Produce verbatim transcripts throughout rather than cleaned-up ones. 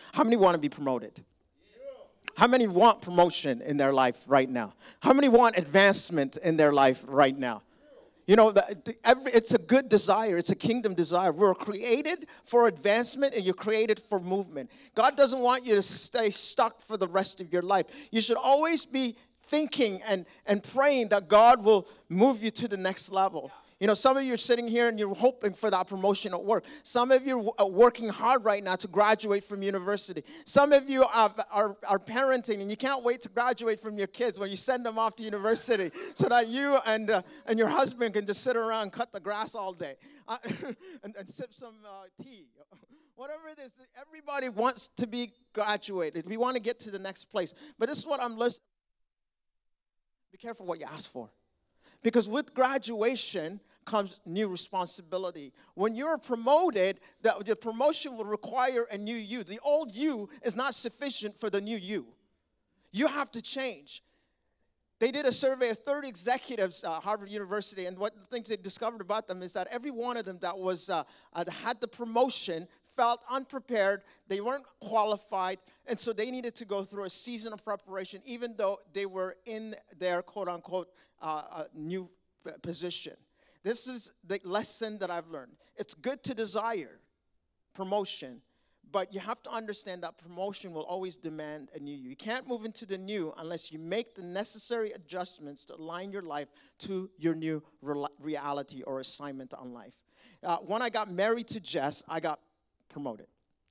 How many want to be promoted? How many want promotion in their life right now? How many want advancement in their life right now? You know, the, the, every, it's a good desire. It's a kingdom desire. We're created for advancement, and you're created for movement. God doesn't want you to stay stuck for the rest of your life. You should always be thinking and, and praying that God will move you to the next level. You know, some of you are sitting here and you're hoping for that promotion at work. Some of you are working hard right now to graduate from university. Some of you are, are, are parenting and you can't wait to graduate from your kids when you send them off to university so that you and, uh, and your husband can just sit around and cut the grass all day uh, and, and sip some uh, tea. Whatever it is, everybody wants to be graduated. We want to get to the next place. But this is what I'm listening. Be careful what you ask for. Because with graduation comes new responsibility. When you're promoted, the, the promotion will require a new you. The old you is not sufficient for the new you. You have to change. They did a survey of thirty executives at uh, Harvard University, and what the things they discovered about them is that every one of them that was uh, uh, had the promotion felt unprepared, they weren't qualified, and so they needed to go through a season of preparation, even though they were in their quote-unquote uh, uh, new position. This is the lesson that I've learned. It's good to desire promotion, but you have to understand that promotion will always demand a new you. You can't move into the new unless you make the necessary adjustments to align your life to your new re- reality or assignment on life. Uh, when I got married to Jess, I got promoted.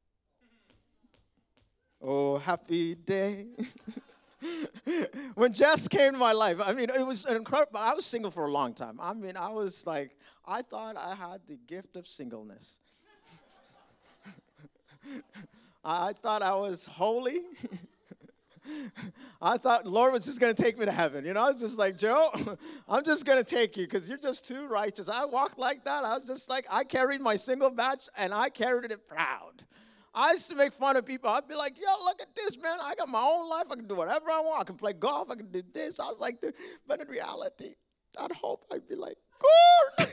Oh, happy day. When Jess came to my life, I mean, it was incredible. I was single for a long time. I mean, I was like, I thought I had the gift of singleness. I thought I was holy. I thought the Lord was just going to take me to heaven. You know, I was just like, Joe, I'm just going to take you because you're just too righteous. I walked like that. I was just like, I carried my single badge, and I carried it proud. I used to make fun of people. I'd be like, yo, look at this, man. I got my own life. I can do whatever I want. I can play golf. I can do this. I was like, dude. But in reality, I'd hope I'd be like, God,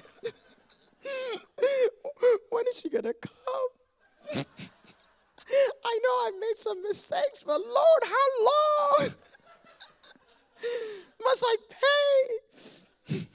when is she going to come? I know I made some mistakes, but Lord, how long must I pay?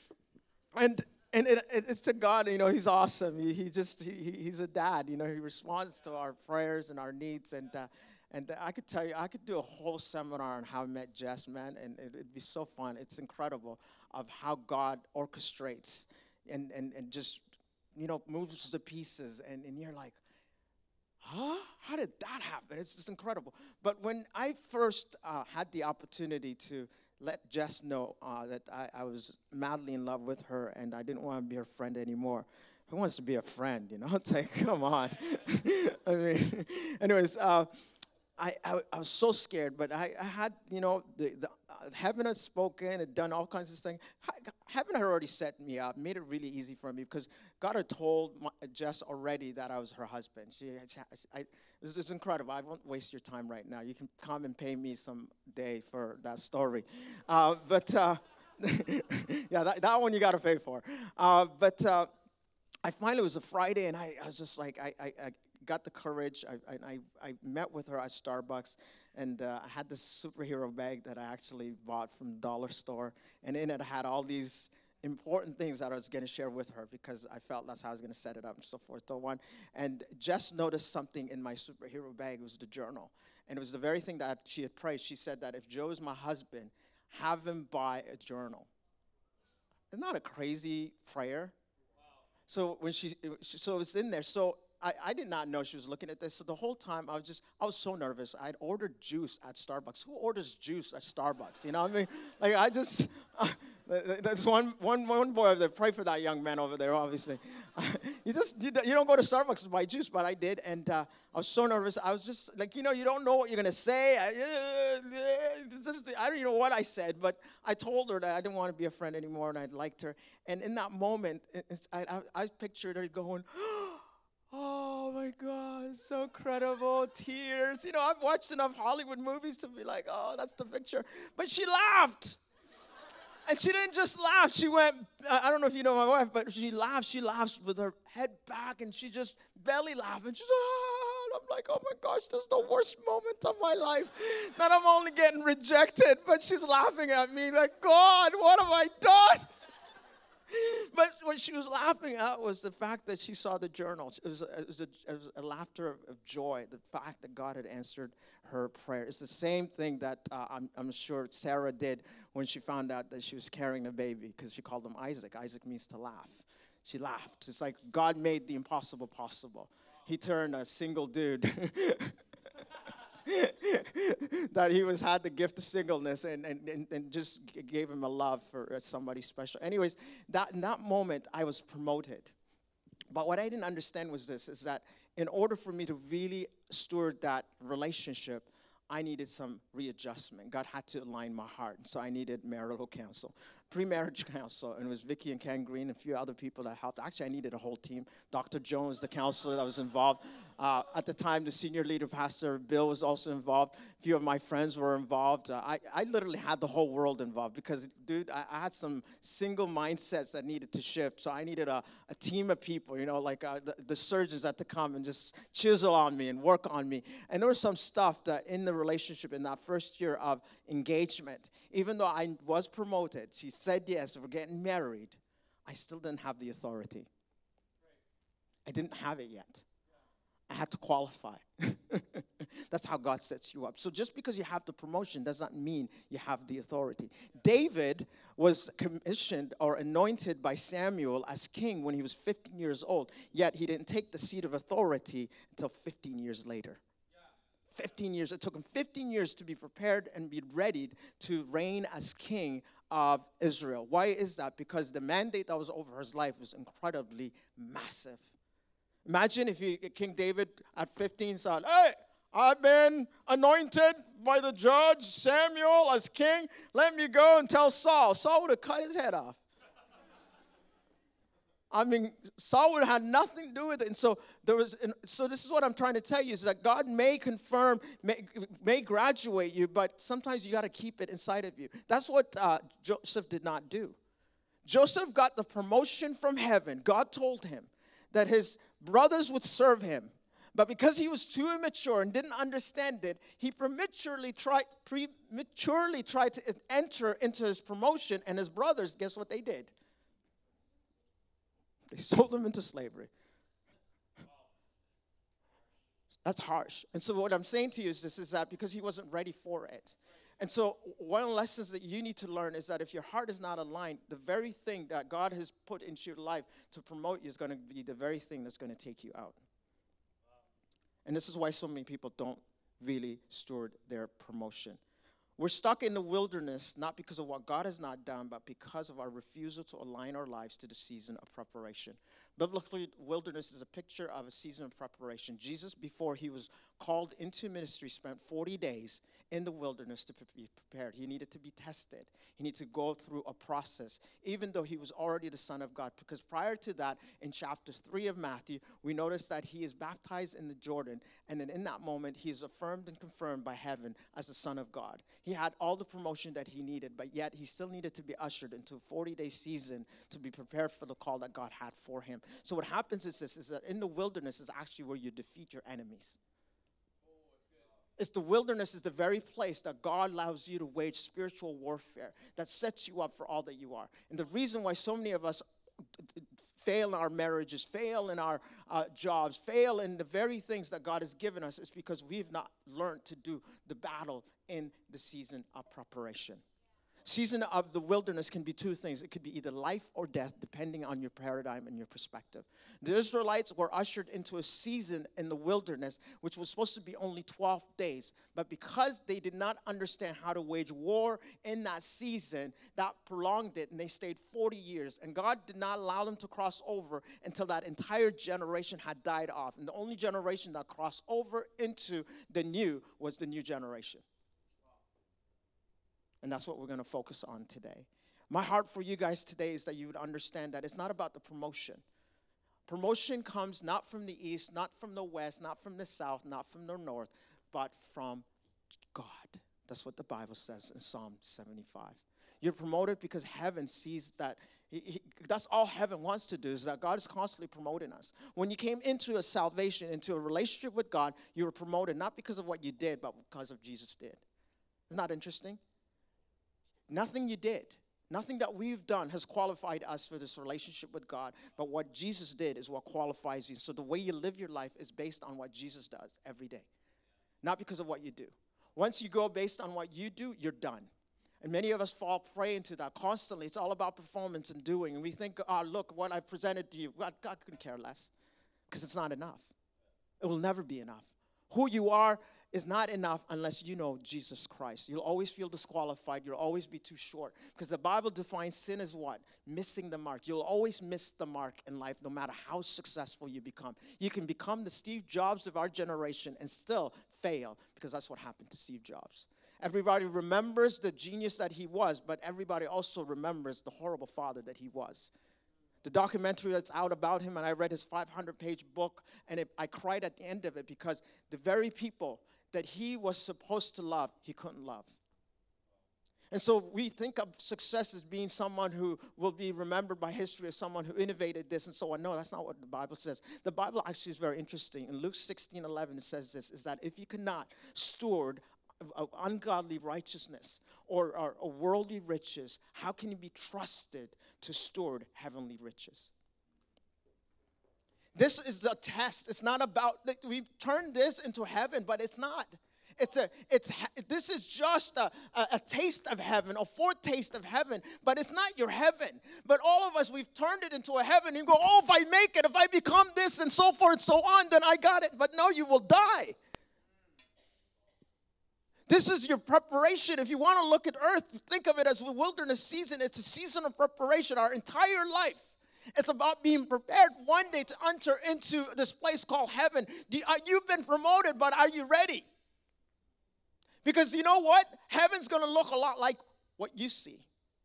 And and it, it, it's to God, you know, He's awesome. He, he just, he, He's a dad, you know. He responds to our prayers and our needs. And uh, and I could tell you, I could do a whole seminar on how I met Jess, man, and it, it'd be so fun. It's incredible of how God orchestrates and, and, and just, you know, moves the pieces. And, and you're like, huh? How did that happen? It's just incredible. But when I first uh, had the opportunity to let Jess know uh, that I, I was madly in love with her and I didn't want to be her friend anymore. Who wants to be a friend, you know? It's like, come on. I mean, anyways, uh, I, I I was so scared, but I, I had, you know, the, the uh, heaven had spoken, had done all kinds of things. Heaven had already set me up, made it really easy for me because God had told my, Jess already that I was her husband. She, I, it was just incredible. I won't waste your time right now. You can come and pay me some day for that story. Uh, but, uh, yeah, that, that one you got to pay for. Uh, but uh, I finally, it was a Friday, and I, I was just like, I, I, I got the courage. I, I, I met with her at Starbucks, and uh, I had this superhero bag that I actually bought from the dollar store, and in it I had all these important things that I was going to share with her because I felt that's how I was going to set it up and so forth. So one, and Jess noticed something in my superhero bag. It was the journal, and it was the very thing that she had prayed. She said that if Joe is my husband, have him buy a journal. Isn't that a crazy prayer? Wow. So when she, so it was in there. So I, I did not know she was looking at this. So the whole time I was just, I was so nervous. I'd ordered juice at Starbucks. Who orders juice at Starbucks? You know what I mean? Like I just, uh, there's one, one, one boy over there. Pray for that young man over there, obviously. Uh, you just, you, you don't go to Starbucks to buy juice, but I did. And uh, I was so nervous. I was just like, you know, you don't know what you're going to say. I, uh, just, I don't even know what I said, but I told her that I didn't want to be a friend anymore and I liked her. And in that moment, it's, I, I, I pictured her going, oh my God, so incredible, tears. You know, I've watched enough Hollywood movies to be like, oh, that's the picture. But she laughed. And she didn't just laugh. She went, I don't know if you know my wife, but she laughed. She laughs with her head back, and she just belly laughed. And she's, oh, I'm like, oh my gosh, this is the worst moment of my life. That I'm only getting rejected, but she's laughing at me like, God, what have I done? But what she was laughing at was the fact that she saw the journal. It was a, it was a, it was a laughter of, of joy, the fact that God had answered her prayer. It's the same thing that uh, I'm, I'm sure Sarah did when she found out that she was carrying a baby, because she called him Isaac. Isaac means to laugh. She laughed. It's like God made the impossible possible. He turned a single dude that he was had the gift of singleness and, and, and, and just g- gave him a love for uh, somebody special. Anyways, that in that moment, I was promoted. But what I didn't understand was this, is that in order for me to really steward that relationship, I needed some readjustment. God had to align my heart. So I needed marital counsel, pre-marriage counsel. And it was Vicky and Ken Green and a few other people that helped. Actually, I needed a whole team. Doctor Jones, the counselor that was involved. Uh, at the time, the senior leader, Pastor Bill, was also involved. A few of my friends were involved. Uh, I, I literally had the whole world involved because, dude, I, I had some single mindsets that needed to shift. So I needed a, a team of people, you know, like uh, the, the surgeons had to come and just chisel on me and work on me. And there was some stuff that in the relationship in that first year of engagement, even though I was promoted, she said yes, we're getting married, I still didn't have the authority. I didn't have it yet. I had to qualify. That's how God sets you up. So just because you have the promotion does not mean you have the authority. David was commissioned or anointed by Samuel as king when he was fifteen years old, yet he didn't take the seat of authority until fifteen years later. fifteen years. It took him fifteen years to be prepared and be ready to reign as king of Israel. Why is that? Because the mandate that was over his life was incredibly massive. Imagine if you, King David at fifteen said, hey, I've been anointed by the judge Samuel as king. Let me go and tell Saul. Saul would have cut his head off. I mean, Saul would have had nothing to do with it. And so there was. So this is what I'm trying to tell you, is that God may confirm, may, may graduate you, but sometimes you got to keep it inside of you. That's what uh, Joseph did not do. Joseph got the promotion from heaven. God told him that his brothers would serve him. But because he was too immature and didn't understand it, he prematurely tried, prematurely tried to enter into his promotion, and his brothers, guess what they did? They sold him into slavery. That's harsh. And so what I'm saying to you is this, is that because he wasn't ready for it. And so one of the lessons that you need to learn is that if your heart is not aligned, the very thing that God has put into your life to promote you is going to be the very thing that's going to take you out. And this is why so many people don't really steward their promotion. We're stuck in the wilderness, not because of what God has not done, but because of our refusal to align our lives to the season of preparation. Biblically, wilderness is a picture of a season of preparation. Jesus, before he was called into ministry, spent forty days in the wilderness to be prepared. He needed to be tested. He needed to go through a process, even though he was already the Son of God. Because prior to that, in chapter three of Matthew, we notice that he is baptized in the Jordan, and then in that moment, he is affirmed and confirmed by heaven as the Son of God. He had all the promotion that he needed, but yet he still needed to be ushered into a forty-day season to be prepared for the call that God had for him. So what happens is this, is that in the wilderness is actually where you defeat your enemies. It's the wilderness is the very place that God allows you to wage spiritual warfare that sets you up for all that you are. And the reason why so many of us fail in our marriages, fail in our uh, jobs, fail in the very things that God has given us is because we've not learned to do the battle in the season of preparation. Season of the wilderness can be two things. It could be either life or death, depending on your paradigm and your perspective. The Israelites were ushered into a season in the wilderness, which was supposed to be only twelve days. But because they did not understand how to wage war in that season, that prolonged it, and they stayed forty years. And God did not allow them to cross over until that entire generation had died off. And the only generation that crossed over into the new was the new generation. And that's what we're going to focus on today. My heart for you guys today is that you would understand that it's not about the promotion. Promotion comes not from the east, not from the west, not from the south, not from the north, but from God. That's what the Bible says in Psalm seventy-five. You're promoted because heaven sees that He, he, that's all heaven wants to do, is that God is constantly promoting us. When you came into a salvation, into a relationship with God, you were promoted not because of what you did, but because of Jesus did. Isn't that interesting? Nothing you did, nothing that we've done has qualified us for this relationship with God, but what Jesus did is what qualifies you. So the way you live your life is based on what Jesus does every day, not because of what you do. Once you go based on what you do, you're done. And many of us fall prey into that constantly. It's all about performance and doing. And we think, oh, look, what I presented to you. God, God couldn't care less because it's not enough. It will never be enough. Who you are is not enough unless you know Jesus Christ. You'll always feel disqualified. You'll always be too short. Because the Bible defines sin as what? Missing the mark. You'll always miss the mark in life no matter how successful you become. You can become the Steve Jobs of our generation and still fail because that's what happened to Steve Jobs. Everybody remembers the genius that he was, but everybody also remembers the horrible father that he was. The documentary that's out about him, and I read his five hundred page book, and it, I cried at the end of it because the very people that he was supposed to love, he couldn't love. And so we think of success as being someone who will be remembered by history as someone who innovated this and so on. No, that's not what the Bible says. The Bible actually is very interesting. In Luke sixteen eleven, it says this, is that if you cannot steward of ungodly righteousness or, or, or worldly riches, how can you be trusted to steward heavenly riches? This is a test. It's not about, like, we've turned this into heaven, but it's not. It's a, it's, this is just a, a, a taste of heaven, a foretaste of heaven, but it's not your heaven. But all of us, we've turned it into a heaven and go, oh, if I make it, if I become this and so forth and so on, then I got it. But no, you will die. This is your preparation. If you want to look at earth, think of it as a wilderness season. It's a season of preparation. Our entire life, it's about being prepared one day to enter into this place called heaven. Do, uh, you've been promoted, but are you ready? Because you know what? Heaven's going to look a lot like what you see.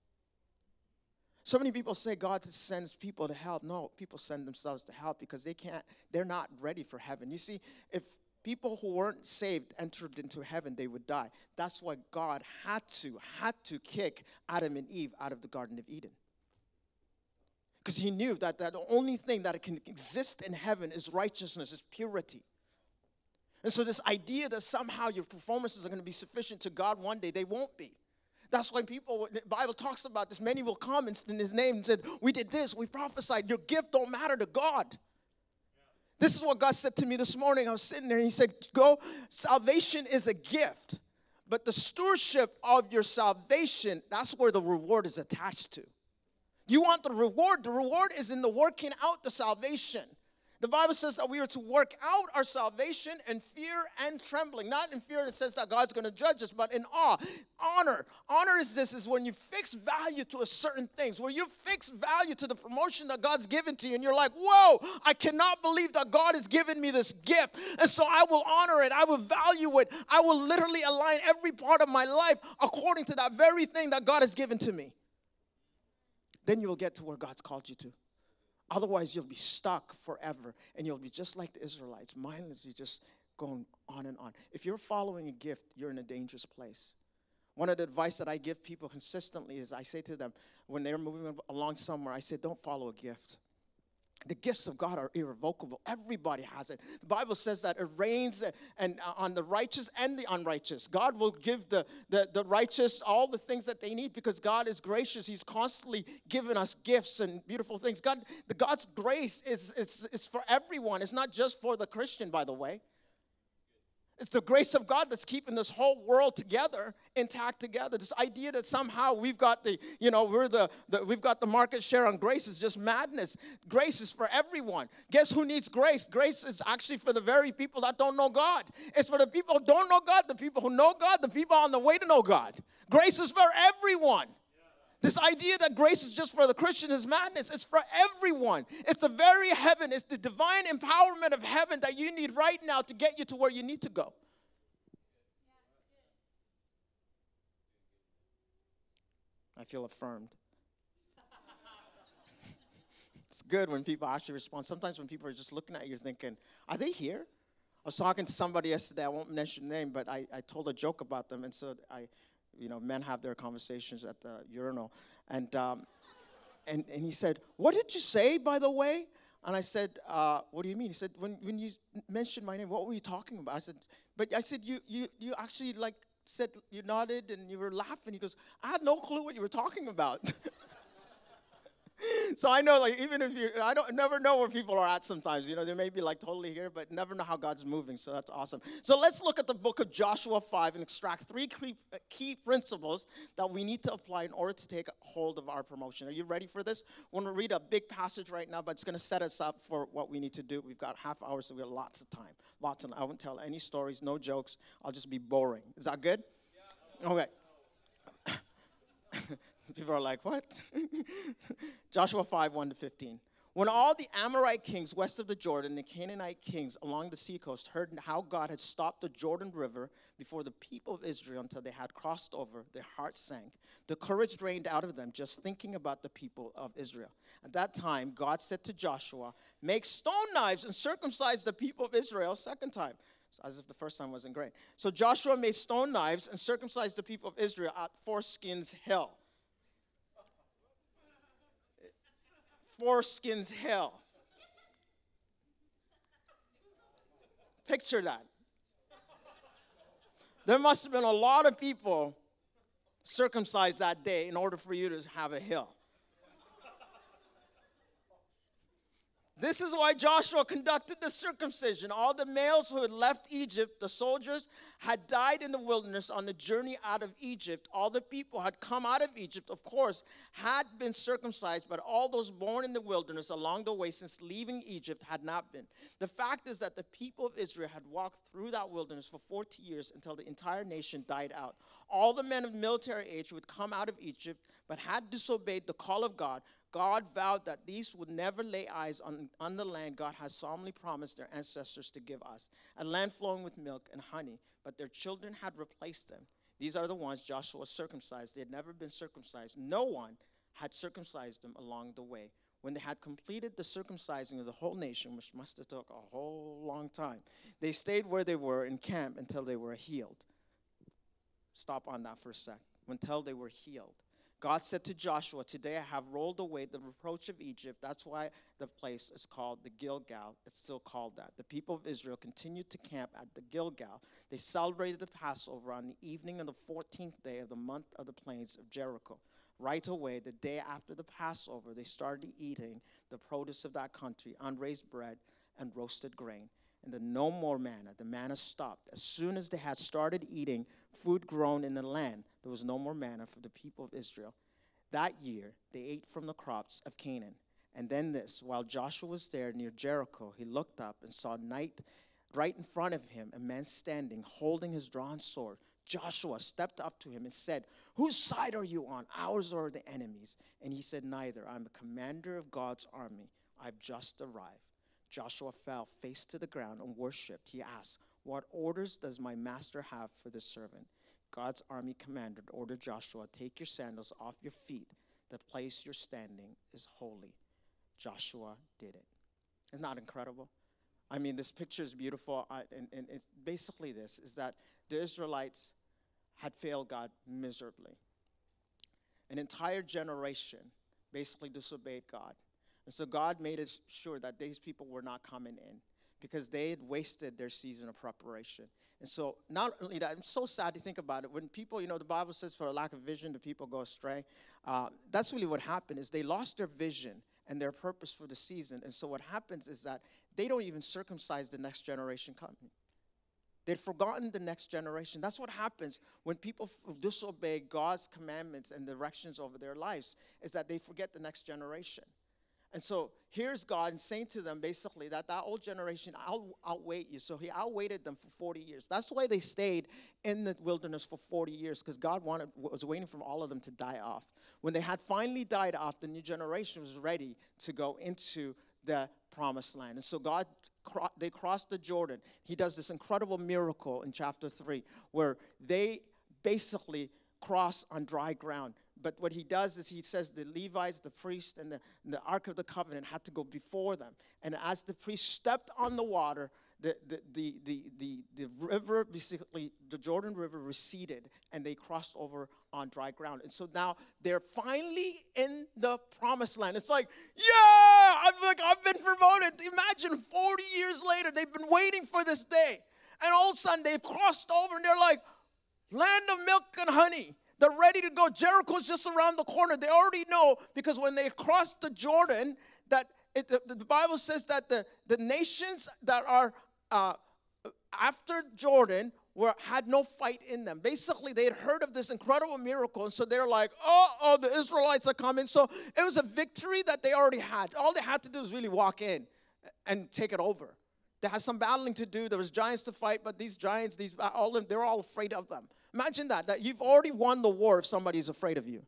So many people say God sends people to hell. No, people send themselves to hell because they can't, they're not ready for heaven. You see, if people who weren't saved entered into heaven, they would die. That's why God had to, had to kick Adam and Eve out of the Garden of Eden. Because he knew that, that the only thing that can exist in heaven is righteousness, is purity. And so this idea that somehow your performances are going to be sufficient to God one day, they won't be. That's why people, the Bible talks about this. Many will come in his name and said, we did this, we prophesied. Your gift don't matter to God. This is what God said to me this morning. I was sitting there and he said, go, salvation is a gift. But the stewardship of your salvation, that's where the reward is attached to. You want the reward? The reward is in the working out the salvation. The Bible says that we are to work out our salvation in fear and trembling. Not in fear that says that God's going to judge us, but in awe. Honor. Honor is this, is when you fix value to a certain things. Where you fix value to the promotion that God's given to you. And you're like, whoa, I cannot believe that God has given me this gift. And so I will honor it. I will value it. I will literally align every part of my life according to that very thing that God has given to me. Then you will get to where God's called you to. Otherwise, you'll be stuck forever, and you'll be just like the Israelites, mindlessly just going on and on. If you're following a gift, you're in a dangerous place. One of the advice that I give people consistently is I say to them, when they're moving along somewhere, I say, don't follow a gift. The gifts of God are irrevocable. Everybody has it. The Bible says that it rains and on the righteous and the unrighteous. God will give the, the, the righteous all the things that they need because God is gracious. He's constantly giving us gifts and beautiful things. God, the God's grace is, is, is for everyone. It's not just for the Christian, by the way. It's the grace of God that's keeping this whole world together, intact together. This idea that somehow we've got the, you know, we're the, the we've got the market share on grace is just madness. Grace is for everyone. Guess who needs grace? Grace is actually for the very people that don't know God. It's for the people who don't know God, the people who know God, the people on the way to know God. Grace is for everyone. This idea that grace is just for the Christian is madness. It's for everyone. It's the very heaven. It's the divine empowerment of heaven that you need right now to get you to where you need to go. I feel affirmed. It's good when people actually respond. Sometimes when people are just looking at you thinking, are they here? I was talking to somebody yesterday. I won't mention their name, but I, I told a joke about them. And so I... You know, men have their conversations at the urinal. And um, and, and he said, what did you say, by the way? And I said, uh, what do you mean? He said, when, when you mentioned my name, what were you talking about? I said, but I said, you, you, you actually like said, you nodded and you were laughing. He goes, I had no clue what you were talking about. So I know, like, even if you, I don't never know where people are at sometimes. You know, they may be like totally here, but never know how God's moving. So that's awesome. So let's look at the book of Joshua five and extract three key, key principles that we need to apply in order to take hold of our promotion. Are you ready for this? We're going to read a big passage right now, but it's going to set us up for what we need to do. We've got half hour, so we have lots of time. Lots of. I won't tell any stories, no jokes. I'll just be boring. Is that good? Yeah. Okay. People are like, what? Joshua five, one to fifteen. When all the Amorite kings west of the Jordan, the Canaanite kings along the seacoast heard how God had stopped the Jordan River before the people of Israel until they had crossed over, their hearts sank. The courage drained out of them just thinking about the people of Israel. At that time, God said to Joshua, make stone knives and circumcise the people of Israel. Second time. As if the first time wasn't great. So Joshua made stone knives and circumcised the people of Israel at Foreskins Hill. Foreskins Hill. Picture that. There must have been a lot of people circumcised that day in order for you to have a hill. This is why Joshua conducted the circumcision. All the males who had left Egypt, the soldiers, had died in the wilderness on the journey out of Egypt. All the people had come out of Egypt, of course, had been circumcised, but all those born in the wilderness along the way since leaving Egypt had not been. The fact is that the people of Israel had walked through that wilderness for forty years until the entire nation died out. All the men of military age who had come out of Egypt but had disobeyed the call of God, God vowed that these would never lay eyes on, on the land God has solemnly promised their ancestors to give us, a land flowing with milk and honey, but their children had replaced them. These are the ones Joshua circumcised. They had never been circumcised. No one had circumcised them along the way. When they had completed the circumcising of the whole nation, which must have took a whole long time, they stayed where they were in camp until they were healed. Stop on that for a sec. Until they were healed. God said to Joshua, today I have rolled away the reproach of Egypt. That's why the place is called the Gilgal. It's still called that. The people of Israel continued to camp at the Gilgal. They celebrated the Passover on the evening of the fourteenth day of the month of the plains of Jericho. Right away, the day after the Passover, they started eating the produce of that country, unraised bread and roasted grain. And then no more manna. The manna stopped. As soon as they had started eating food grown in the land, there was no more manna for the people of Israel. That year, they ate from the crops of Canaan. And then this, while Joshua was there near Jericho, he looked up and saw night right in front of him, a man standing, holding his drawn sword. Joshua stepped up to him and said, whose side are you on, ours or the enemy's? And he said, neither. I'm a commander of God's army. I've just arrived. Joshua fell face to the ground and worshipped. He asked, what orders does my master have for this servant? God's army commander ordered Joshua, take your sandals off your feet. The place you're standing is holy. Joshua did it. Isn't that incredible? I mean, this picture is beautiful. I, and, and it's basically this, is that the Israelites had failed God miserably. An entire generation basically disobeyed God. And so God made it sure that these people were not coming in because they had wasted their season of preparation. And so not only that, it's so sad to think about it. When people, you know, the Bible says for a lack of vision, the people go astray. Uh, that's really what happened is they lost their vision and their purpose for the season. And so what happens is that they don't even circumcise the next generation coming. They'd forgotten the next generation. That's what happens when people f- disobey God's commandments and directions over their lives, is that they forget the next generation. And so here's God saying to them basically that that old generation out, outweighed you. So he outweighted them for forty years. That's why they stayed in the wilderness for forty years, because God wanted was waiting for all of them to die off. When they had finally died off, the new generation was ready to go into the promised land. And so God, they crossed the Jordan. He does this incredible miracle in chapter three where they basically cross on dry ground. But what he does is he says the Levites, the priests, and the, and the Ark of the Covenant had to go before them. And as the priest stepped on the water, the, the, the, the, the, the river, basically, the Jordan River receded, and they crossed over on dry ground. And so now they're finally in the promised land. It's like, yeah, I'm like, I've been promoted. Imagine forty years later, they've been waiting for this day. And all of a sudden, they've crossed over, and they're like, land of milk and honey. They're ready to go. Jericho's just around the corner. They already know, because when they crossed the Jordan, that it, the, the Bible says that the, the nations that are uh, after Jordan were had no fight in them. Basically, they had heard of this incredible miracle, and so they're like, oh, oh, the Israelites are coming. So it was a victory that they already had. All they had to do was really walk in and take it over. They had some battling to do. There was giants to fight, but these giants, these all them, they're all afraid of them. Imagine that, that you've already won the war if somebody's afraid of you.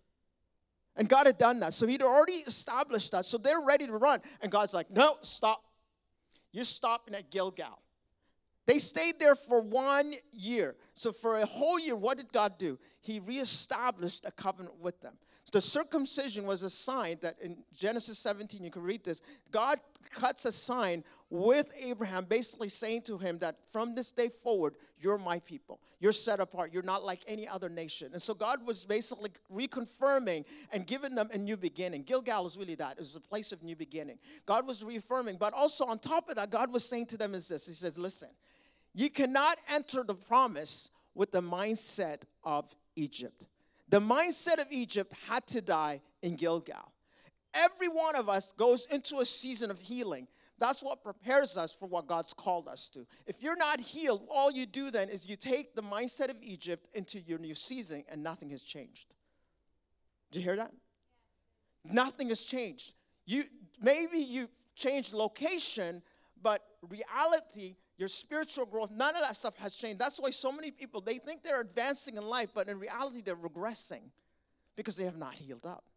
And God had done that. So he'd already established that. So they're ready to run. And God's like, no, stop. You're stopping at Gilgal. They stayed there for one year. So for a whole year, what did God do? He reestablished a covenant with them. The circumcision was a sign that in Genesis seventeen, you can read this, God cuts a sign with Abraham, basically saying to him that from this day forward, you're my people. You're set apart. You're not like any other nation. And so God was basically reconfirming and giving them a new beginning. Gilgal is really that. It was a place of new beginning. God was reaffirming. But also on top of that, God was saying to them is this. He says, listen, you cannot enter the promise with the mindset of Egypt. The mindset of Egypt had to die in Gilgal. Every one of us goes into a season of healing. That's what prepares us for what God's called us to. If you're not healed, all you do then is you take the mindset of Egypt into your new season, and nothing has changed. Did you hear that? Nothing has changed. You maybe you changed location, but reality, your spiritual growth, none of that stuff has changed. That's why so many people, they think they're advancing in life, but in reality, they're regressing because they have not healed up.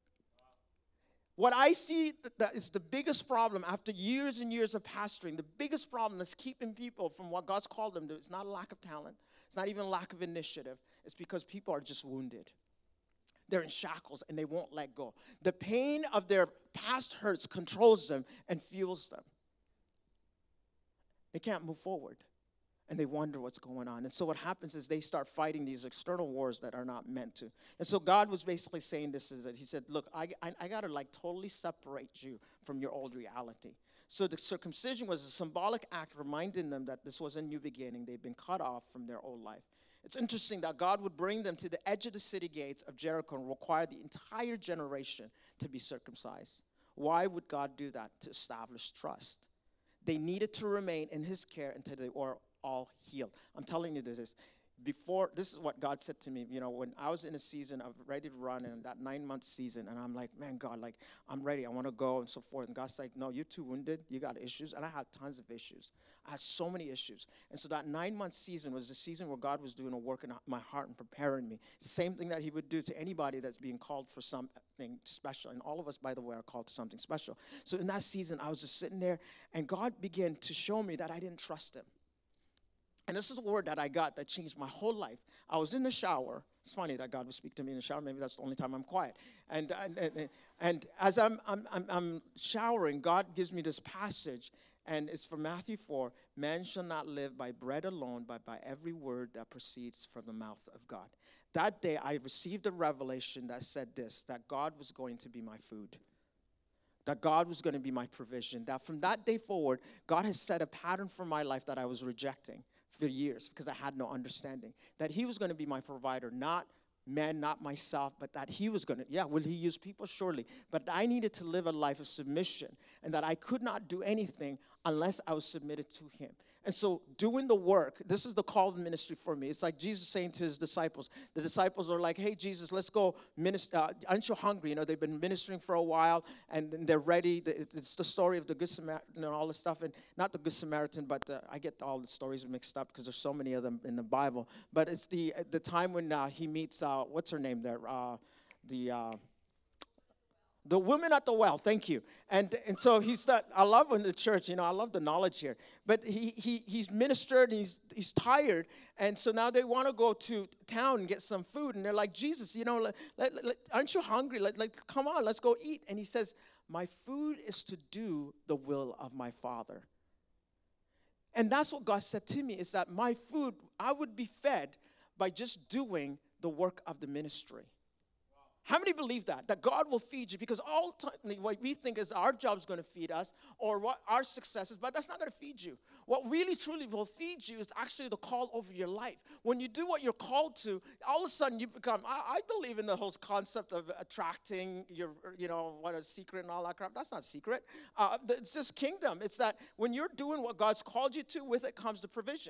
What I see that is the biggest problem after years and years of pastoring, the biggest problem that's keeping people from what God's called them to, it's not a lack of talent. It's not even a lack of initiative. It's because people are just wounded. They're in shackles and they won't let go. The pain of their past hurts controls them and fuels them. They can't move forward, and they wonder what's going on. And so what happens is they start fighting these external wars that are not meant to. And so God was basically saying this, is that he said, look, I, I, I got to like totally separate you from your old reality. So the circumcision was a symbolic act reminding them that this was a new beginning. They'd been cut off from their old life. It's interesting that God would bring them to the edge of the city gates of Jericho and require the entire generation to be circumcised. Why would God do that? To establish trust. They needed to remain in his care until they were all healed. I'm telling you this. Before, this is what God said to me, you know, when I was in a season of ready to run, in that nine-month season, and I'm like, man, God, like, I'm ready. I want to go and so forth. And God's like, no, you're too wounded. You got issues. And I had tons of issues. I had so many issues. And so that nine-month season was the season where God was doing a work in my heart and preparing me. Same thing that he would do to anybody that's being called for something special. And all of us, by the way, are called to something special. So in that season, I was just sitting there, and God began to show me that I didn't trust him. And this is a word that I got that changed my whole life. I was in the shower. It's funny that God would speak to me in the shower. Maybe that's the only time I'm quiet. And and, and, and as I'm, I'm, I'm, I'm showering, God gives me this passage. And it's from Matthew four. Man shall not live by bread alone, but by every word that proceeds from the mouth of God. That day, I received a revelation that said this, that God was going to be my food. That God was going to be my provision. That from that day forward, God has set a pattern for my life that I was rejecting for years because I had no understanding. That he was going to be my provider, not man, not myself, but that he was going to, yeah, will he use people? Surely. But I needed to live a life of submission, and that I could not do anything unless I was submitted to him. And so doing the work, this is the call of ministry for me. It's like Jesus saying to his disciples. The disciples are like, hey, Jesus, let's go minister. Uh, aren't you hungry? You know, they've been ministering for a while, and they're ready. It's the story of the Good Samaritan and all this stuff. And not the Good Samaritan, but uh, I get all the stories mixed up because there's so many of them in the Bible. But it's the the time when uh, he meets, uh, what's her name there? Uh, the... Uh, The woman at the well, thank you. And and so he's that, I love in the church, you know, I love the knowledge here. But he he he's ministered, and he's he's tired. And so now they want to go to town and get some food. And they're like, Jesus, you know, let, let, let, aren't you hungry? Let, let, come on, let's go eat. And he says, my food is to do the will of my Father. And that's what God said to me, is that my food, I would be fed by just doing the work of the ministry. How many believe that? That God will feed you? Because ultimately what we think is our job is going to feed us, or what our success is, but that's not going to feed you. What really truly will feed you is actually the call over your life. When you do what you're called to, all of a sudden you become, I, I believe in the whole concept of attracting your, you know, what a secret and all that crap. That's not secret. Uh, it's just kingdom. It's that when you're doing what God's called you to, with it comes the provision.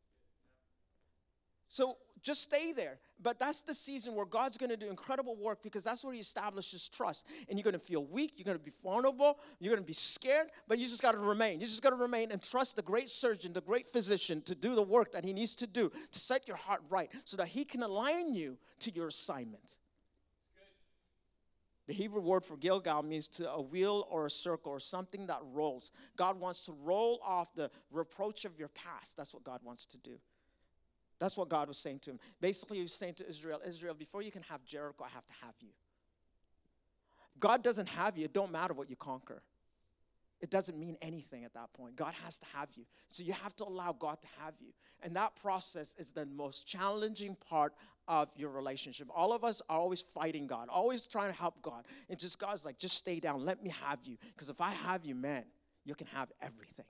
So just stay there. But that's the season where God's going to do incredible work, because that's where he establishes trust. And you're going to feel weak. You're going to be vulnerable. You're going to be scared. But you just got to remain. You just got to remain and trust the great surgeon, the great physician, to do the work that he needs to do to set your heart right so that he can align you to your assignment. The Hebrew word for Gilgal means to a wheel or a circle or something that rolls. God wants to roll off the reproach of your past. That's what God wants to do. That's what God was saying to him. Basically, he was saying to Israel, Israel, before you can have Jericho, I have to have you. God doesn't have you. It don't matter what you conquer. It doesn't mean anything at that point. God has to have you. So you have to allow God to have you. And that process is the most challenging part of your relationship. All of us are always fighting God, always trying to help God. And just God's like, just stay down. Let me have you. Because if I have you, man, you can have everything.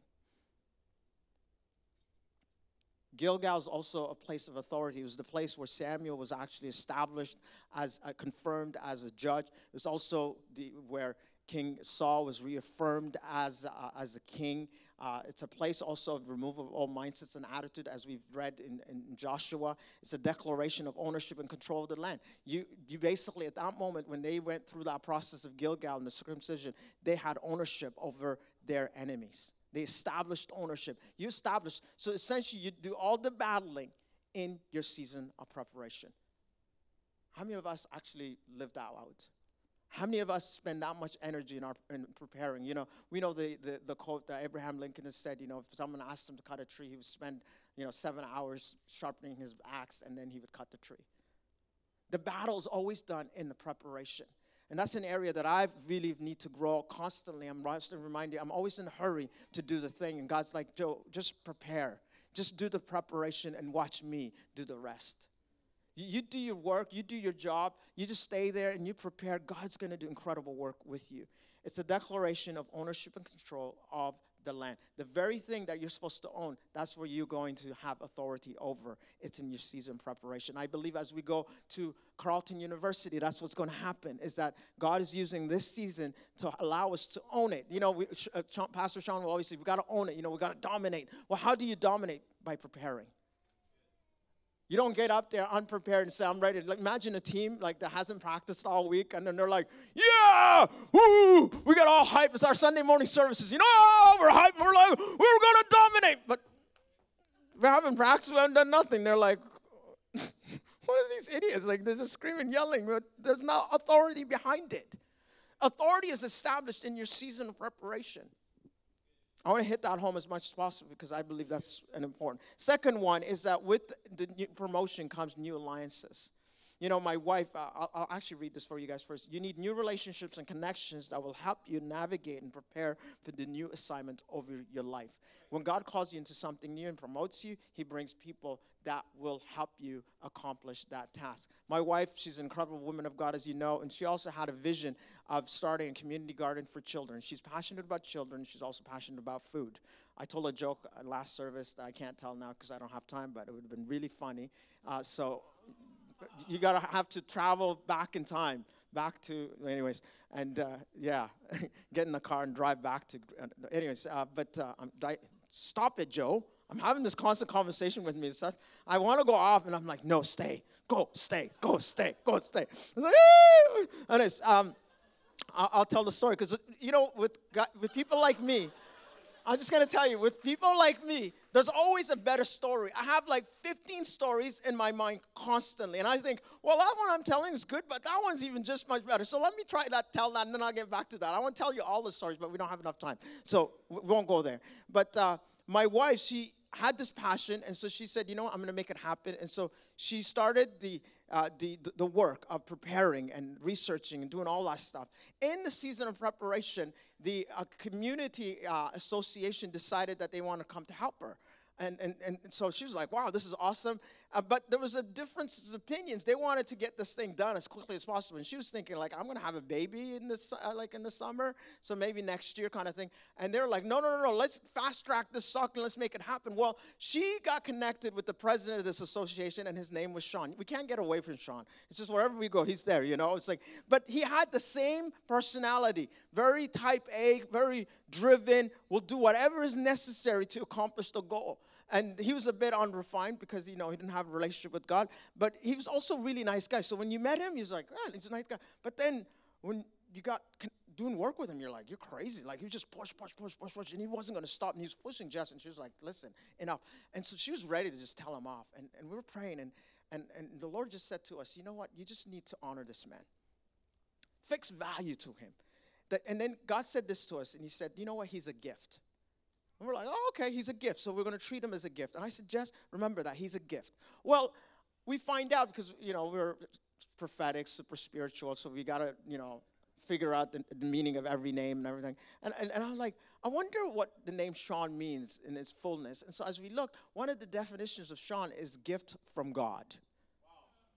Gilgal is also a place of authority. It was the place where Samuel was actually established as, uh, confirmed as a judge. It was also the, where King Saul was reaffirmed as, uh, as a king. Uh, it's a place also of removal of all mindsets and attitude, as we've read in, in Joshua. It's a declaration of ownership and control of the land. You, you basically, at that moment, when they went through that process of Gilgal and the circumcision, they had ownership over their enemies. They established ownership. You established, so essentially you do all the battling in your season of preparation. How many of us actually live that out? How many of us spend that much energy in our in preparing? You know, we know the, the, the quote that Abraham Lincoln has said, you know, if someone asked him to cut a tree, he would spend, you know, seven hours sharpening his axe, and then he would cut the tree. The battle is always done in the preparation. And that's an area that I really need to grow constantly. I'm constantly reminded, I'm always in a hurry to do the thing. And God's like, Joe, just prepare. Just do the preparation and watch me do the rest. You, you do your work. You do your job. You just stay there and you prepare. God's going to do incredible work with you. It's a declaration of ownership and control of the land. The very thing that you're supposed to own, that's where you're going to have authority over. It's in your season preparation. I believe as we go to Carleton University, that's what's going to happen, is that God is using this season to allow us to own it. You know, we, uh, Pastor Sean will always say, we've got to own it. You know, we've got to dominate. Well, how do you dominate? By preparing. You don't get up there unprepared and say, I'm ready. Like, imagine a team like that hasn't practiced all week, and then they're like, yeah, woo, we got all hype. It's our Sunday morning services. You know, we're hype. We're like, we're going to dominate. But we haven't practiced. We haven't done nothing. They're like, what are these idiots? Like, they're just screaming, yelling. But there's no authority behind it. Authority is established in your season of preparation. I want to hit that home as much as possible because I believe that's an important. Second one is that with the new promotion comes new alliances. You know, my wife, uh, I'll, I'll actually read this for you guys first. You need new relationships and connections that will help you navigate and prepare for the new assignment over your life. When God calls you into something new and promotes you, he brings people that will help you accomplish that task. My wife, she's an incredible woman of God, as you know, and she also had a vision of starting a community garden for children. She's passionate about children. She's also passionate about food. I told a joke last service that I can't tell now because I don't have time, but it would have been really funny. Uh, so you got to have to travel back in time, back to, anyways, and uh, yeah, get in the car and drive back to, uh, anyways, uh, but uh, I'm di- stop it, Joe. I'm having this constant conversation with me. So I want to go off, and I'm like, no, stay, go, stay, go, stay, go, stay. I'm like, eee! Anyways, um, I'll, I'll tell the story, because, you know, with, with people like me, I'm just going to tell you, with people like me, there's always a better story. I have like fifteen stories in my mind constantly. And I think, well, that one I'm telling is good, but that one's even just much better. So let me try that, tell that, and then I'll get back to that. I want to tell you all the stories, but we don't have enough time. So we won't go there. But uh, my wife, she had this passion, and so she said, you know what, I'm going to make it happen. And so she started the, uh, the, the work of preparing and researching and doing all that stuff. In the season of preparation, the uh, community uh, association decided that they want to come to help her. And, and, and so she was like, wow, this is awesome. Uh, but there was a difference of opinions. They wanted to get this thing done as quickly as possible. And she was thinking, like, I'm going to have a baby in this, uh, like in the summer, so maybe next year kind of thing. And they're like, no, no, no, no, let's fast track this sucker and let's make it happen. Well, she got connected with the president of this association, and his name was Sean. We can't get away from Sean. It's just wherever we go, he's there, you know. It's like, but he had the same personality, very type A, very driven, will do whatever is necessary to accomplish the goal. And he was a bit unrefined because, you know, he didn't have a relationship with God. But he was also a really nice guy. So when you met him, he was like, oh, he's a nice guy. But then when you got doing work with him, you're like, you're crazy. Like, he just push, push, push, push, push. And he wasn't going to stop. And he was pushing Jess. And she was like, listen, enough. And so she was ready to just tell him off. And, and we were praying. And, and, and the Lord just said to us, you know what? You just need to honor this man. Fix value to him. That, and then God said this to us. And he said, you know what? He's a gift. And we're like, oh, okay, he's a gift, so we're going to treat him as a gift. And I said, Jess, remember that, he's a gift. Well, we find out because, you know, we're prophetic, super spiritual, so we got to, you know, figure out the, the meaning of every name and everything. And, and, and I'm like, I wonder what the name Sean means in its fullness. And so as we look, one of the definitions of Sean is gift from God. Wow.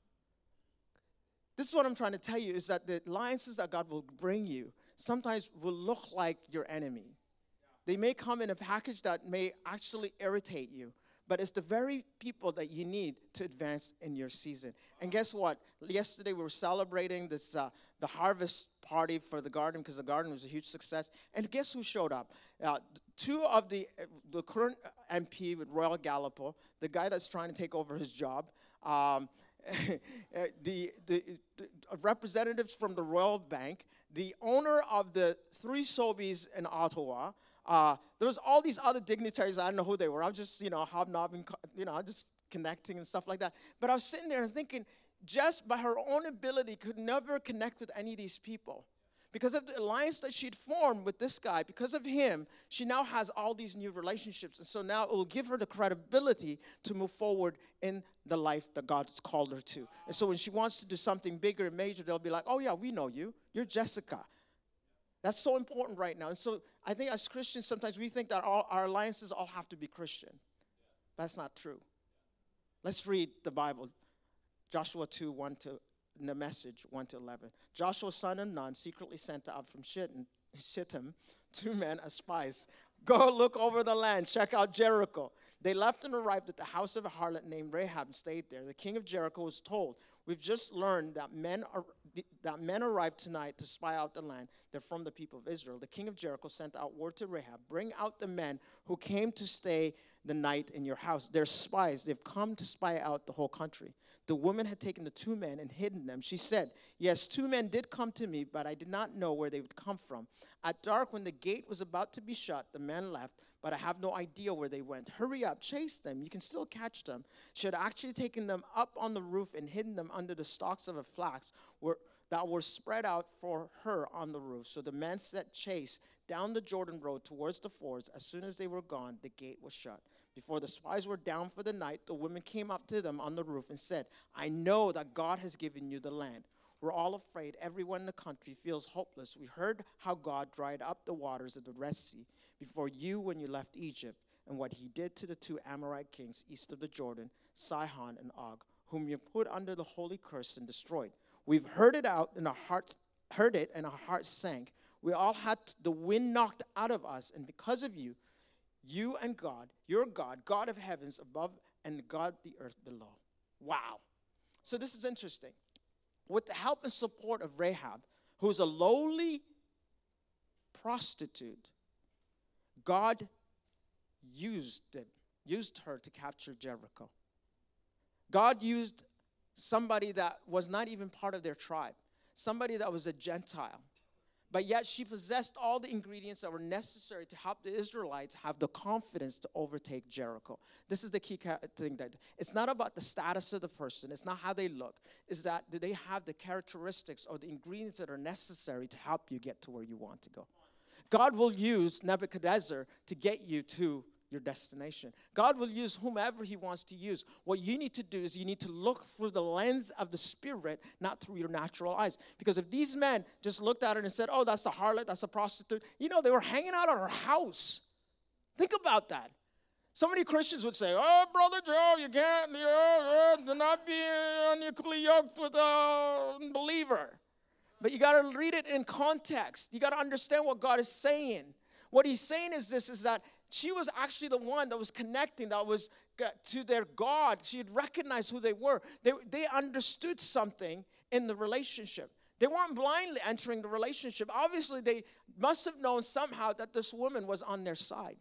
This is what I'm trying to tell you, is that the alliances that God will bring you sometimes will look like your enemy. They may come in a package that may actually irritate you, but it's the very people that you need to advance in your season. And guess what? Yesterday we were celebrating this uh, the harvest party for the garden, because the garden was a huge success. And guess who showed up? Uh, two of the uh, the current M P with Royal Gallipo, the guy that's trying to take over his job, um, the, the, the representatives from the Royal Bank, the owner of the three Sobeys in Ottawa. Uh, there was all these other dignitaries. I don't know who they were. I was just, you know, hobnobbing, you know, just connecting and stuff like that. But I was sitting there and thinking, just by her own ability, could never connect with any of these people. Because of the alliance that she'd formed with this guy, because of him, she now has all these new relationships. And so now it will give her the credibility to move forward in the life that God's called her to. And so when she wants to do something bigger and major, they'll be like, oh, yeah, we know you. You're Jessica. That's so important right now. And so I think as Christians, sometimes we think that all our alliances all have to be Christian. That's not true. Let's read the Bible. Joshua two, one to, in the Message, one to eleven. Joshua, son of Nun, secretly sent out from Shittim, Shittim two men as spies. Go look over the land. Check out Jericho. They left and arrived at the house of a harlot named Rahab and stayed there. The king of Jericho was told, we've just learned that men are that men arrived tonight to spy out the land. They're from the people of Israel. The king of Jericho sent out word to Rahab, bring out the men who came to stay the night in your house. They're spies. They've come to spy out the whole country. The woman had taken the two men and hidden them. She said, yes, two men did come to me, but I did not know where they would come from. At dark, when the gate was about to be shut, the men left, but I have no idea where they went. Hurry up, chase them. You can still catch them. She had actually taken them up on the roof and hidden them under the stalks of a flax where, that were spread out for her on the roof. So the men set chase down the Jordan road towards the fords. As soon as they were gone, the gate was shut. Before the spies were down for the night, the women came up to them on the roof and said, I know that God has given you the land. We're all afraid. Everyone in the country feels hopeless. We heard how God dried up the waters of the Red Sea before you when you left Egypt, and what he did to the two Amorite kings east of the Jordan, Sihon and Og, whom you put under the holy curse and destroyed. We've heard it out, and our hearts heard it, and our hearts sank. We all had the wind knocked out of us, and because of you, you and God, your God, God of heavens above, and God the earth below. Wow. So this is interesting. With the help and support of Rahab, who's a lowly prostitute, God used it, used her to capture Jericho. God used somebody that was not even part of their tribe, somebody that was a Gentile. But yet she possessed all the ingredients that were necessary to help the Israelites have the confidence to overtake Jericho. This is the key thing. That it's not about the status of the person. It's not how they look. It's that do they have the characteristics or the ingredients that are necessary to help you get to where you want to go. God will use Nebuchadnezzar to get you to your destination. God will use whomever he wants to use. What you need to do is you need to look through the lens of the Spirit, not through your natural eyes. Because if these men just looked at her and said, oh, that's a harlot, that's a prostitute, you know, they were hanging out at her house. Think about that. So many Christians would say, oh, Brother Joe, you can't, you know, do not be unequally yoked with a unbeliever. But you got to read it in context. You got to understand what God is saying. What he's saying is this, is that she was actually the one that was connecting, that was to their God. She had recognized who they were. They, they understood something in the relationship. They weren't blindly entering the relationship. Obviously, they must have known somehow that this woman was on their side.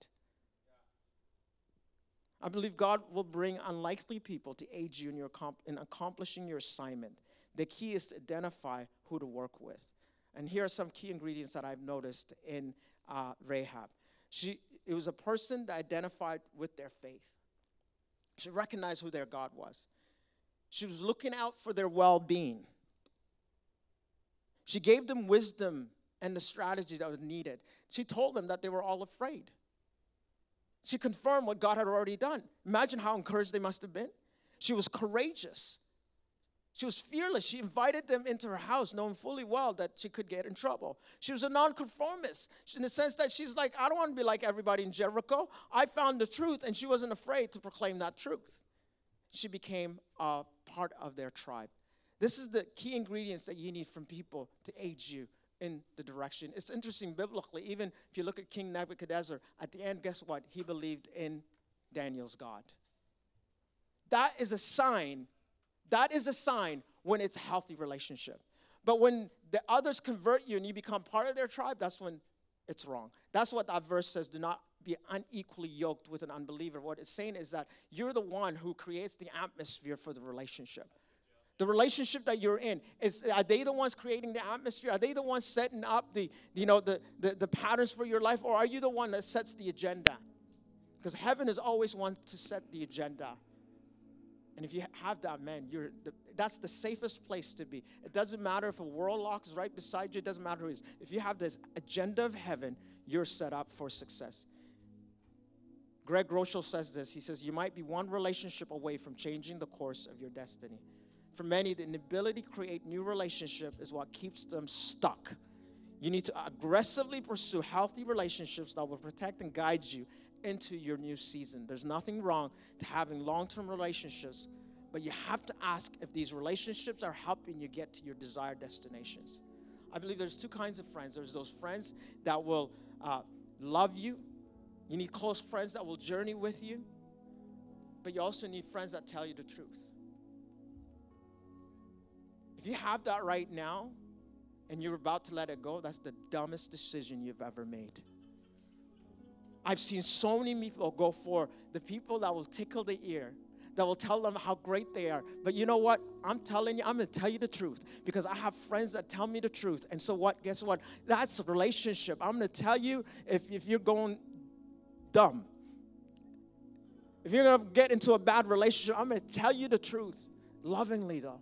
I believe God will bring unlikely people to aid you in, your, in accomplishing your assignment. The key is to identify who to work with. And here are some key ingredients that I've noticed in uh, Rahab. She, it was a person that identified with their faith. She recognized who their God was. She was looking out for their well-being. She gave them wisdom and the strategy that was needed. She told them that they were all afraid. She confirmed what God had already done. Imagine how encouraged they must have been. She was courageous. She was fearless. She invited them into her house, knowing fully well that she could get in trouble. She was a nonconformist in the sense that she's like, I don't want to be like everybody in Jericho. I found the truth, and she wasn't afraid to proclaim that truth. She became a part of their tribe. This is the key ingredients that you need from people to aid you in the direction. It's interesting biblically, even if you look at King Nebuchadnezzar, at the end, guess what? He believed in Daniel's God. That is a sign. That is a sign when it's a healthy relationship. But when the others convert you and you become part of their tribe, that's when it's wrong. That's what that verse says, do not be unequally yoked with an unbeliever. What it's saying is that you're the one who creates the atmosphere for the relationship. The relationship that you're in, is, are they the ones creating the atmosphere? Are they the ones setting up the, you know, the, the, the patterns for your life? Or are you the one that sets the agenda? Because heaven is always one to set the agenda. And if you have that, man, you're the, that's the safest place to be. It doesn't matter if a warlock is right beside you. It doesn't matter who is. If you have this agenda of heaven, you're set up for success. Greg Rochelle says this. He says, you might be one relationship away from changing the course of your destiny. For many, the inability to create new relationship is what keeps them stuck. You need to aggressively pursue healthy relationships that will protect and guide you into your new season. There's nothing wrong to having long-term relationships, but you have to ask if these relationships are helping you get to your desired destinations. I believe there's two kinds of friends. There's those friends that will uh, love you. You need close friends that will journey with you, but you also need friends that tell you the truth. If you have that right now and you're about to let it go, that's the dumbest decision you've ever made. I've seen so many people go for the people that will tickle the ear, that will tell them how great they are. But you know what? I'm telling you, I'm going to tell you the truth because I have friends that tell me the truth. And so what? Guess what? That's a relationship. I'm going to tell you if, if you're going dumb, if you're going to get into a bad relationship, I'm going to tell you the truth lovingly, though.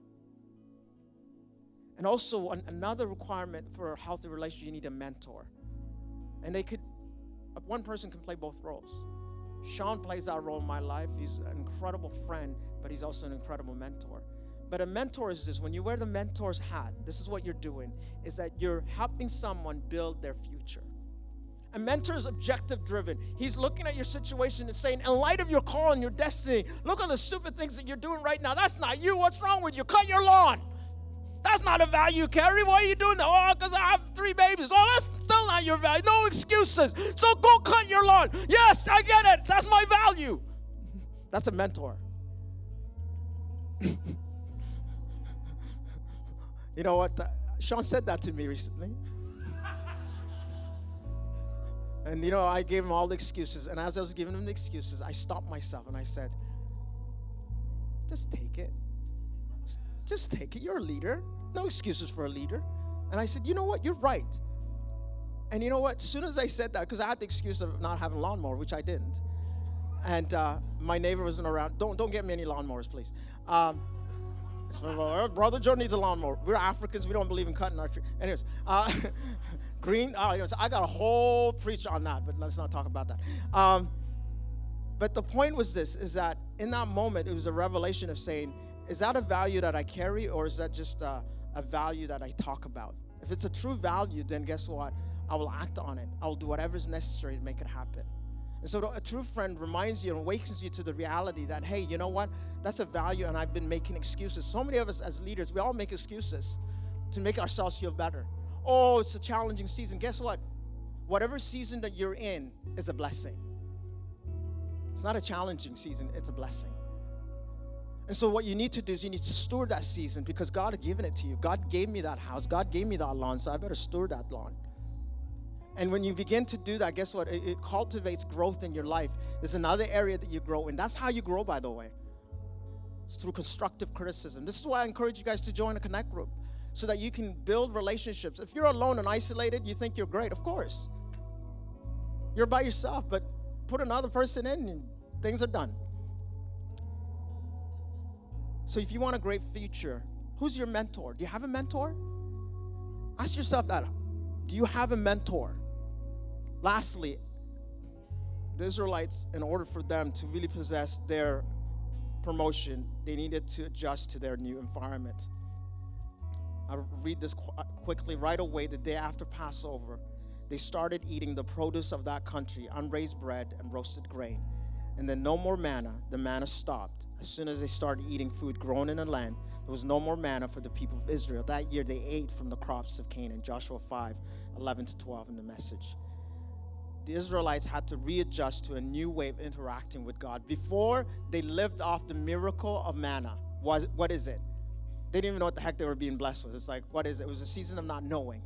And also an, another requirement for a healthy relationship, you need a mentor. And they could, one person can play both roles. Sean plays that role in my life. He's an incredible friend, but he's also an incredible mentor. But a mentor is this, when you wear the mentor's hat, this is what you're doing, is that you're helping someone build their future. A mentor is objective driven. He's looking at your situation and saying, in light of your call and your destiny, look at the stupid things that you're doing right now. That's not you. What's wrong with you? Cut your lawn. That's not a value you carry. Why are you doing that? Oh, because I have three babies. Oh, that's still not your value. No excuses. So go cut your lawn. Yes, I get it. That's my value. That's a mentor. You know what? Uh, Sean said that to me recently. And, you know, I gave him all the excuses. And as I was giving him the excuses, I stopped myself and I said, just take it. Just take it. You're a leader. No excuses for a leader. And I said, you know what? You're right. And you know what? As soon as I said that, because I had the excuse of not having a lawnmower, which I didn't. And uh, my neighbor wasn't around. Don't, don't get me any lawnmowers, please. Um, so, uh, Brother Joe needs a lawnmower. We're Africans. We don't believe in cutting our tree. Anyways, uh, green. Uh, anyways, I got a whole preach on that, but let's not talk about that. Um, But the point was this, is that in that moment, it was a revelation of saying, is that a value that I carry, or is that just a, a value that I talk about? If it's a true value, then guess what? I will act on it. I will do whatever is necessary to make it happen. And so a true friend reminds you and awakens you to the reality that, hey, you know what? That's a value, and I've been making excuses. So many of us as leaders, we all make excuses to make ourselves feel better. Oh, it's a challenging season. Guess what? Whatever season that you're in is a blessing. It's not a challenging season, it's a blessing. And so what you need to do is you need to steward that season, because God had given it to you. God gave me that house. God gave me that lawn, so I better steward that lawn. And when you begin to do that, guess what? It, it cultivates growth in your life. There's another area that you grow in. That's how you grow, by the way. It's through constructive criticism. This is why I encourage you guys to join a connect group, so that you can build relationships. If you're alone and isolated, you think you're great. Of course. You're by yourself, but put another person in and things are done. So if you want a great future, who's your mentor? Do you have a mentor? Ask yourself that. Do you have a mentor? Lastly, the Israelites, in order for them to really possess their promotion, they needed to adjust to their new environment. I'll read this qu- quickly. Right away, the day after Passover, they started eating the produce of that country, unraised bread and roasted grain. And then no more manna. The manna stopped. As soon as they started eating food grown in the land, there was no more manna for the people of Israel. That year they ate from the crops of Canaan. Joshua five, eleven to twelve in the message. The Israelites had to readjust to a new way of interacting with God. Before, they lived off the miracle of manna. Was, what is it? They didn't even know what the heck they were being blessed with. It's like, what is it? It was a season of not knowing.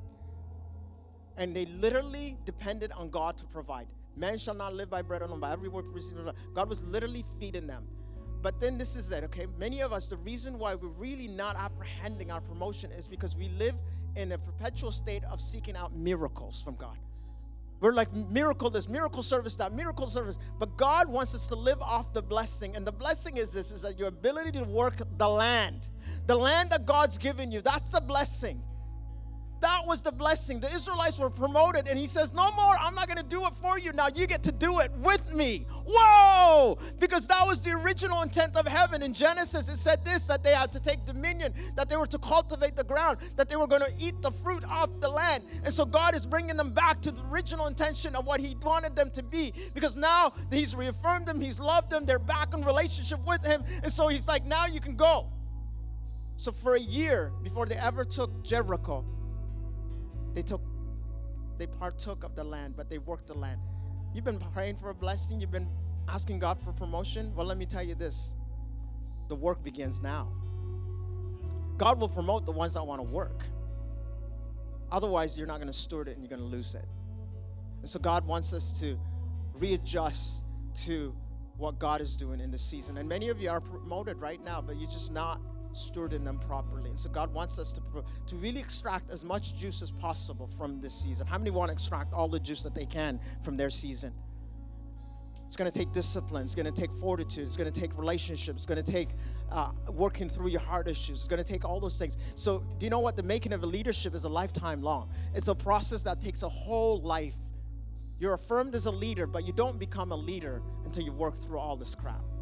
And they literally depended on God to provide. Man shall not live by bread alone, by every word proceeding from God. God was literally feeding them. But then this is it, okay? Many of us, the reason why we're really not apprehending our promotion is because we live in a perpetual state of seeking out miracles from God. We're like, miracle this, miracle service that, miracle service. But God wants us to live off the blessing. And the blessing is this, is that your ability to work the land. The land that God's given you, that's the blessing. That was the blessing. The Israelites were promoted, and he says, no more, I'm not going to do it for you. Now you get to do it with me. Whoa! Because that was the original intent of heaven. In Genesis, it said this, that they had to take dominion, that they were to cultivate the ground, that they were going to eat the fruit off the land. And so God is bringing them back to the original intention of what he wanted them to be, because now he's reaffirmed them, he's loved them, they're back in relationship with him. And so he's like, now you can go. So for a year, before they ever took Jericho, They took, they partook of the land, but they worked the land. You've been praying for a blessing. You've been asking God for promotion. Well, let me tell you this. The work begins now. God will promote the ones that want to work. Otherwise, you're not going to steward it and you're going to lose it. And so God wants us to readjust to what God is doing in this season. And many of you are promoted right now, but you're just not stewarding them properly. And so God wants us to, to really extract as much juice as possible from this season. How many want to extract all the juice that they can from their season? It's going to take discipline. It's going to take fortitude. It's going to take relationships. It's going to take uh, working through your heart issues. It's going to take all those things. So do you know what? The making of a leadership is a lifetime long. It's a process that takes a whole life. You're affirmed as a leader, but you don't become a leader until you work through all this crap.